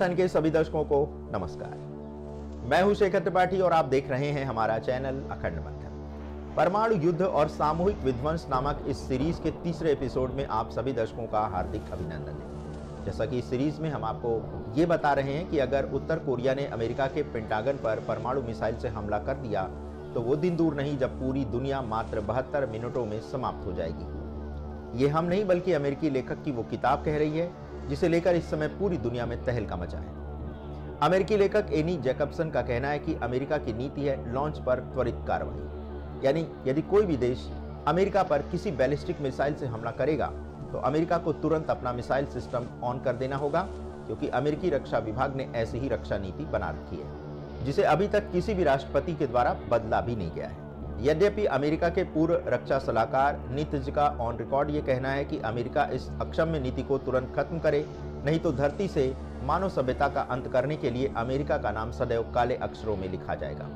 सनातन के सभी दर्शकों को नमस्कार। मैं हूं शेखर त्रिपाठी और आप देख रहे हैं हमारा चैनल अखंड मंथन। परमाणु युद्ध और सामूहिक विध्वंस नामक इस सीरीज के तीसरे एपिसोड में आप सभी दर्शकों का हार्दिक अभिनंदन है। जैसा कि इस सीरीज में हम आपको ये बता रहे हैं कि अगर उत्तर कोरिया ने अमेरिका के पेंटागन पर परमाणु मिसाइल से हमला कर दिया तो वो दिन दूर नहीं जब पूरी दुनिया मात्र 72 मिनटों में समाप्त हो जाएगी। ये हम नहीं बल्कि अमेरिकी लेखक की वो किताब कह रही है जिसे लेकर इस समय पूरी दुनिया में तहलका मचा है। अमेरिकी लेखक एनी जैकबसन का कहना है कि अमेरिका की नीति है लॉन्च पर त्वरित कार्रवाई, यानी यदि कोई भी देश अमेरिका पर किसी बैलिस्टिक मिसाइल से हमला करेगा तो अमेरिका को तुरंत अपना मिसाइल सिस्टम ऑन कर देना होगा, क्योंकि अमेरिकी रक्षा विभाग ने ऐसी ही रक्षा नीति बना रखी है जिसे अभी तक किसी भी राष्ट्रपति के द्वारा बदला भी नहीं गया है। यद्यपि अमेरिका के पूर्व रक्षा सलाहकार नीतिज का ऑन रिकॉर्ड ये कहना है कि अमेरिका इस अक्षम्य नीति को तुरंत खत्म करे, नहीं तो धरती से मानव सभ्यता का अंत करने के लिए अमेरिका का नाम सदैव काले अक्षरों में लिखा जाएगा।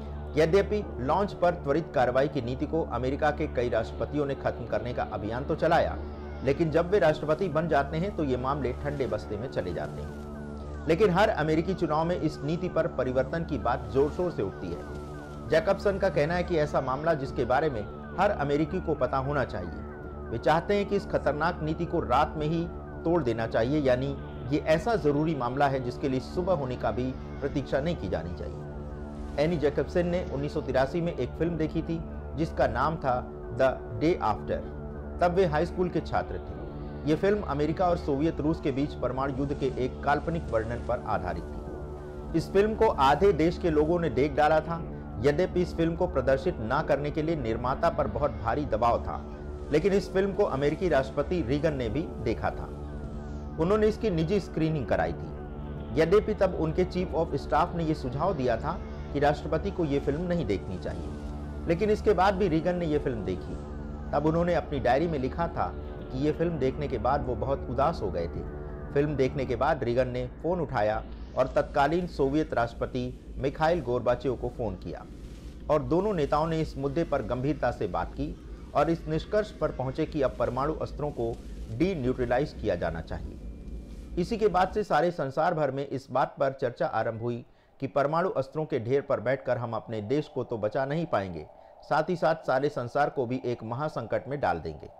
यद्यपि लॉन्च पर त्वरित कार्रवाई की नीति को अमेरिका के कई राष्ट्रपतियों ने खत्म करने का अभियान तो चलाया, लेकिन जब वे राष्ट्रपति बन जाते हैं तो ये मामले ठंडे बस्ते में चले जाते हैं। लेकिन हर अमेरिकी चुनाव में इस नीति पर परिवर्तन की बात जोर शोर से उठती है। जैकबसन का कहना है कि ऐसा मामला जिसके बारे में हर अमेरिकी को पता होना चाहिए। वे चाहते हैं कि इस खतरनाक नीति को रात में ही तोड़ देना चाहिए, यानी ये ऐसा जरूरी मामला है जिसके लिए सुबह होने का भी प्रतीक्षा नहीं की जानी चाहिए। एनी जैकबसन ने 1983 में एक फिल्म देखी थी जिसका नाम था द डे आफ्टर। तब वे हाई स्कूल के छात्र थे। ये फिल्म अमेरिका और सोवियत रूस के बीच परमाणु युद्ध के एक काल्पनिक वर्णन पर आधारित थी। इस फिल्म को आधे देश के लोगों ने देख डाला था। यद्यपि इस फिल्म को प्रदर्शित न करने के लिए निर्माता पर बहुत भारी दबाव था, लेकिन इस फिल्म को अमेरिकी राष्ट्रपति रीगन ने भी देखा था। उन्होंने इसकी निजी स्क्रीनिंग कराई थी। यद्यपि तब उनके चीफ ऑफ स्टाफ ने यह सुझाव दिया था कि राष्ट्रपति को यह फिल्म नहीं देखनी चाहिए, लेकिन इसके बाद भी रीगन ने यह फिल्म देखी। तब उन्होंने अपनी डायरी में लिखा था कि यह फिल्म देखने के बाद वो बहुत उदास हो गए थे। फिल्म देखने के बाद रीगन ने फोन उठाया और तत्कालीन सोवियत राष्ट्रपति मिखाइल गोर्बाचेव को फोन किया और दोनों नेताओं ने इस मुद्दे पर गंभीरता से बात की और इस निष्कर्ष पर पहुंचे कि अब परमाणु अस्त्रों को डी न्यूट्रलाइज किया जाना चाहिए। इसी के बाद से सारे संसार भर में इस बात पर चर्चा आरंभ हुई कि परमाणु अस्त्रों के ढेर पर बैठकर हम अपने देश को तो बचा नहीं पाएंगे, साथ ही साथ सारे संसार को भी एक महासंकट में डाल देंगे।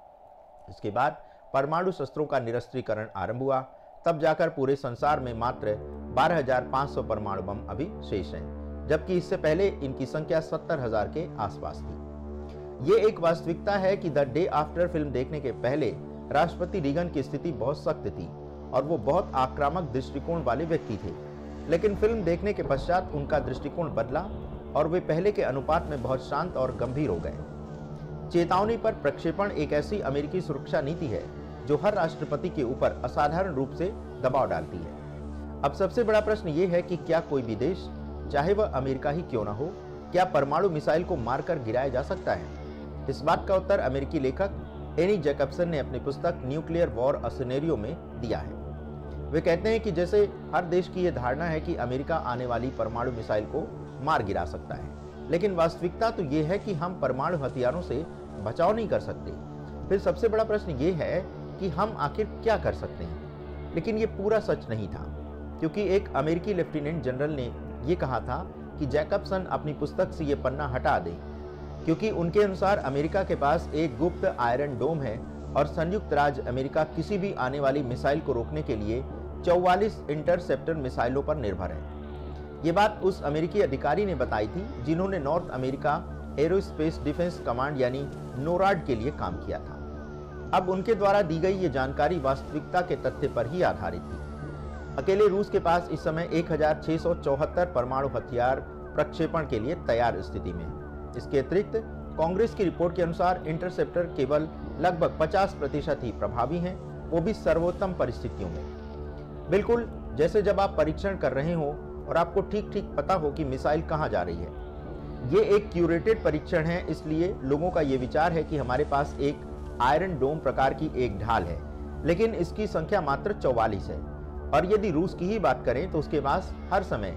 इसके बाद परमाणु शस्त्रों का निरस्त्रीकरण आरंभ हुआ। तब जाकर पूरे संसार में मात्र 12,500 परमाणु बम अभी शेष हैं, जबकि इससे पहले इनकी संख्या 70,000 के आसपास थी। ये एक वास्तविकता है कि द डे आफ्टर फिल्म देखने के पहले राष्ट्रपति रीगन की स्थिति बहुत सख्त थी और वो बहुत आक्रामक दृष्टिकोण वाले व्यक्ति थे, लेकिन फिल्म देखने के पश्चात उनका दृष्टिकोण बदला और वे पहले के अनुपात में बहुत शांत और गंभीर हो गए। चेतावनी पर प्रक्षेपण एक ऐसी अमेरिकी सुरक्षा नीति है जो हर राष्ट्रपति के ऊपर असाधारण रूप से दबाव डालती है। अब सबसे बड़ा प्रश्न ये है कि क्या कोई भी देश, चाहे वह अमेरिका ही क्यों ना हो, क्या परमाणु मिसाइल को मारकर गिराया जा सकता है? इस बात का उत्तर अमेरिकी लेखक एनी जैकबसन ने अपनी पुस्तक न्यूक्लियर वॉर अ सिनेरियो में दिया है। वे कहते हैं कि जैसे हर देश की यह धारणा है कि अमेरिका आने वाली परमाणु मिसाइल को मार गिरा सकता है, लेकिन वास्तविकता तो ये है कि हम परमाणु हथियारों से बचाव नहीं कर सकते। फिर सबसे बड़ा प्रश्न ये है कि हम आखिर क्या कर सकते हैं? लेकिन ये पूरा सच नहीं था, क्योंकि एक अमेरिकी लेफ्टिनेंट जनरल ने यह कहा था कि जैकबसन अपनी पुस्तक से ये पन्ना हटा दें, क्योंकि उनके अनुसार अमेरिका के पास एक गुप्त आयरन डोम है और संयुक्त राज्य अमेरिका किसी भी आने वाली मिसाइल को रोकने के लिए 44 इंटरसेप्टर मिसाइलों पर निर्भर है। ये बात उस अमेरिकी अधिकारी ने बताई थी जिन्होंने North America aerospace defense command यानी नोराड के लिए काम किया था। अब उनके द्वारा दी गई ये जानकारी वास्तविकता के तथ्य पर ही आधारित थी। अकेले रूस के पास इस समय 1674 परमाणु हथियार प्रक्षेपण के लिए तैयार स्थिति में है। इसके अतिरिक्त कांग्रेस की रिपोर्ट के अनुसार इंटरसेप्टर केवल लगभग 50% ही प्रभावी हैं, वो भी सर्वोत्तम परिस्थितियों में। बिल्कुल जैसे जब आप परीक्षण कर रहे हो और आपको ठीक ठीक पता हो कि मिसाइल कहाँ जा रही है। ये एक क्यूरेटेड परीक्षण है, इसलिए लोगों का ये विचार है कि हमारे पास एक आयरन डोम प्रकार की एक ढाल है, लेकिन इसकी संख्या मात्र 44 है। और यदि रूस की ही बात करें तो उसके पास हर समय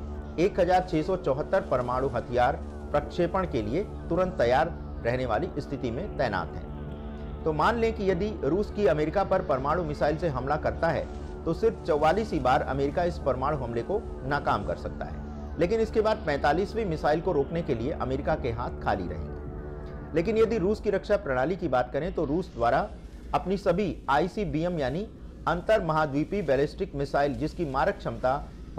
1674 परमाणु हथियार प्रक्षेपण के लिए तुरंत तैयार रहने वाली स्थिति में तैनात हैं। तो मान लें कि यदि रूस की अमेरिका पर परमाणु मिसाइल से हमला करता है तो सिर्फ 44 ही बार अमेरिका इस परमाणु हमले को नाकाम कर सकता है। लेकिन इसके बाद 45वीं मिसाइल को रोकने के लिए अमेरिका के हाथ खाली रहेंगे। लेकिन यदि रूस की रक्षा प्रणाली की बात करें तो रूस द्वारा अपनी सभी ICBM यानी अंतर महाद्वीपीय बैलिस्टिक मिसाइल जिसकी मारक क्षमता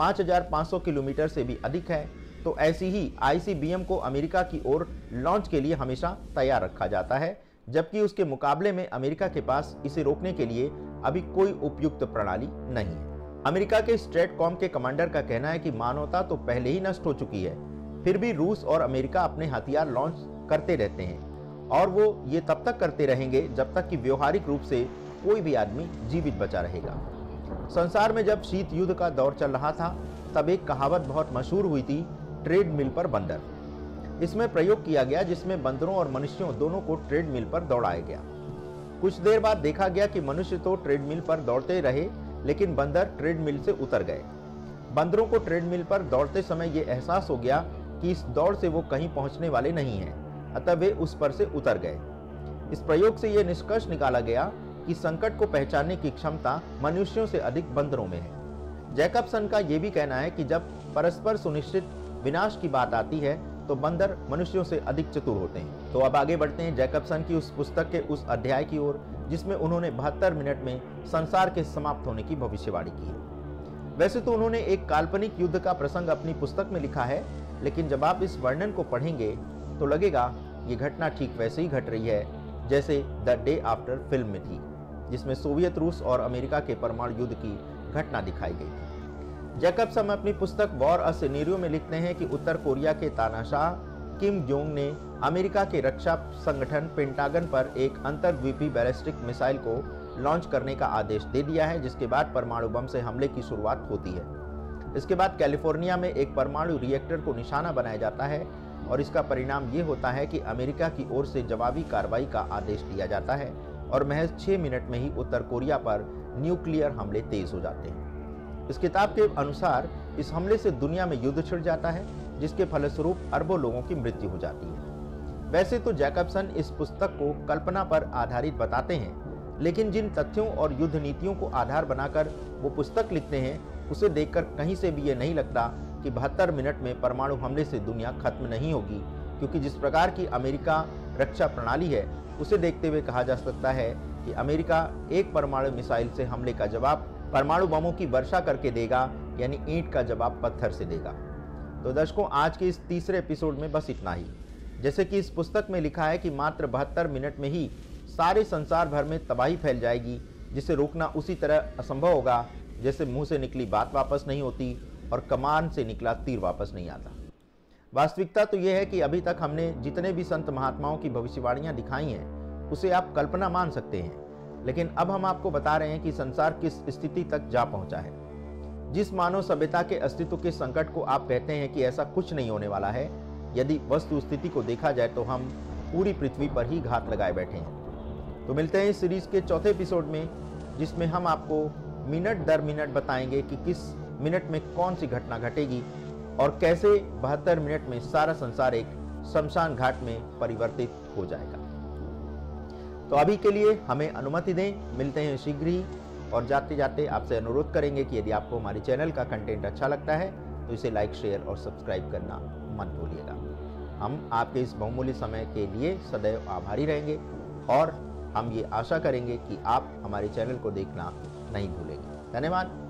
5500 किलोमीटर से भी अधिक है, तो ऐसी ही ICBM को अमेरिका की ओर लॉन्च के लिए हमेशा तैयार रखा जाता है, जबकि उसके मुकाबले में अमेरिका के पास इसे रोकने के लिए अभी कोई उपयुक्त प्रणाली नहीं है। अमेरिका के स्ट्रेटकॉम के कमांडर का कहना है कि मानवता तो पहले ही नष्ट हो चुकी है, फिर भी रूस और अमेरिका अपने हथियार लॉन्च करते रहते हैं और वो ये तब तक करते रहेंगे जब तक कि व्यवहारिक रूप से कोई भी आदमी जीवित बचा रहेगा। संसार में जब शीत युद्ध का दौर चल रहा था तब एक कहावत बहुत मशहूर हुई थी, ट्रेडमिल पर बंदर। इसमें प्रयोग किया गया जिसमें बंदरों और मनुष्यों दोनों को ट्रेडमिल पर दौड़ाया गया। कुछ देर बाद देखा गया कि मनुष्य तो ट्रेडमिल पर दौड़ते रहे लेकिन बंदर ट्रेडमिल से उतर गए। बंदरों को ट्रेडमिल पर दौड़ते समय ये एहसास हो गया कि इस दौड़ से वो कहीं पहुंचने वाले नहीं हैं, अतः वे उस पर से उतर गए। इस प्रयोग से ये निष्कर्ष निकाला गया कि संकट को पहचानने की क्षमता मनुष्यों से अधिक बंदरों में है। जैकबसन का ये भी कहना है कि जब परस्पर सुनिश्चित विनाश की बात आती है तो बंदर मनुष्यों से अधिक चतुर होते हैं। तो अब आगे बढ़ते हैं जैकबसन की उस पुस्तक के उस अध्याय की ओर जिसमें उन्होंने 72 मिनट में संसार के समाप्त होने की भविष्यवाणी की है। वैसे तो उन्होंने एक काल्पनिक युद्ध का प्रसंग अपनी पुस्तक में लिखा है, लेकिन जब आप इस वर्णन को पढ़ेंगे तो लगेगा ये घटना ठीक वैसे ही घट रही है जैसे द डे आफ्टर फिल्म में थी, जिसमें सोवियत रूस और अमेरिका के परमाणु युद्ध की घटना दिखाई गई थी। जैकबसन अपनी पुस्तक वॉर अ सिनेरियो में लिखते हैं कि उत्तर कोरिया के तानाशाह किम जोंग ने अमेरिका के रक्षा संगठन पेंटागन पर एक अंतर्द्वीपीय बैलिस्टिक मिसाइल को लॉन्च करने का आदेश दे दिया है, जिसके बाद परमाणु बम से हमले की शुरुआत होती है। इसके बाद कैलिफोर्निया में एक परमाणु रिएक्टर को निशाना बनाया जाता है और इसका परिणाम ये होता है कि अमेरिका की ओर से जवाबी कार्रवाई का आदेश दिया जाता है और महज 6 मिनट में ही उत्तर कोरिया पर न्यूक्लियर हमले तेज हो जाते हैं। इस किताब के अनुसार इस हमले से दुनिया में युद्ध छिड़ जाता है, जिसके फलस्वरूप अरबों लोगों की मृत्यु हो जाती है। वैसे तो जैकबसन इस पुस्तक को कल्पना पर आधारित बताते हैं, लेकिन जिन तथ्यों और युद्ध नीतियों को आधार बनाकर वो पुस्तक लिखते हैं उसे देखकर कहीं से भी ये नहीं लगता कि 72 मिनट में परमाणु हमले से दुनिया खत्म नहीं होगी, क्योंकि जिस प्रकार की अमेरिका रक्षा प्रणाली है उसे देखते हुए कहा जा सकता है कि अमेरिका एक परमाणु मिसाइल से हमले का जवाब परमाणु बमों की वर्षा करके देगा, यानी ईंट का जवाब पत्थर से देगा। तो दर्शकों, आज के इस तीसरे एपिसोड में बस इतना ही। जैसे कि इस पुस्तक में लिखा है कि मात्र 72 मिनट में ही सारे संसार भर में तबाही फैल जाएगी, जिसे रोकना उसी तरह असंभव होगा जैसे मुंह से निकली बात वापस नहीं होती और कमान से निकला तीर वापस नहीं आता। वास्तविकता तो यह है कि अभी तक हमने जितने भी संत महात्माओं की भविष्यवाणियां दिखाई हैं उसे आप कल्पना मान सकते हैं, लेकिन अब हम आपको बता रहे हैं कि संसार किस स्थिति तक जा पहुंचा है। जिस मानव सभ्यता के अस्तित्व के संकट को आप कहते हैं कि ऐसा कुछ नहीं होने वाला है, यदि वस्तु स्थिति को देखा जाए तो हम पूरी पृथ्वी पर ही घात लगाए बैठे हैं। तो मिलते हैं इस सीरीज के चौथे एपिसोड में, जिसमें हम आपको मिनट दर मिनट बताएंगे कि किस मिनट में कौन सी घटना घटेगी और कैसे 72 मिनट में सारा संसार एक शमशान घाट में परिवर्तित हो जाएगा। तो अभी के लिए हमें अनुमति दें, मिलते हैं शीघ्र ही। और जाते जाते आपसे अनुरोध करेंगे कि यदि आपको हमारे चैनल का कंटेंट अच्छा लगता है तो इसे लाइक, शेयर और सब्सक्राइब करना मत भूलिएगा। हम आपके इस बहुमूल्य समय के लिए सदैव आभारी रहेंगे और हम ये आशा करेंगे कि आप हमारे चैनल को देखना नहीं भूलेंगे। धन्यवाद।